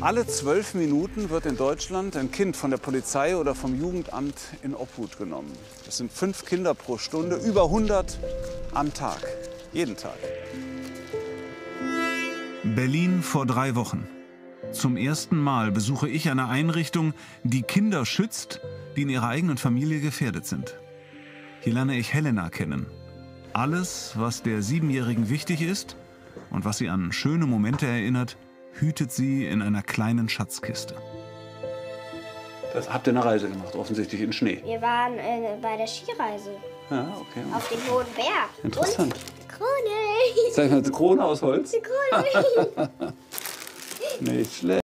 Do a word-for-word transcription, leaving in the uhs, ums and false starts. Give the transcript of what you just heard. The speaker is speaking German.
Alle zwölf Minuten wird in Deutschland ein Kind von der Polizei oder vom Jugendamt in Obhut genommen. Das sind fünf Kinder pro Stunde, über hundert am Tag, jeden Tag. Berlin vor drei Wochen. Zum ersten Mal besuche ich eine Einrichtung, die Kinder schützt, die in ihrer eigenen Familie gefährdet sind. Hier lerne ich Helena kennen. Alles, was der Siebenjährigen wichtig ist und was sie an schöne Momente erinnert, hütet sie in einer kleinen Schatzkiste. Das habt ihr eine Reise gemacht, offensichtlich in Schnee. Wir waren äh, bei der Skireise. Ja, okay. Auf dem hohen Berg. Interessant. Und Krone. Sag mal, eine Krone aus Holz? Die Krone. Nicht schlecht.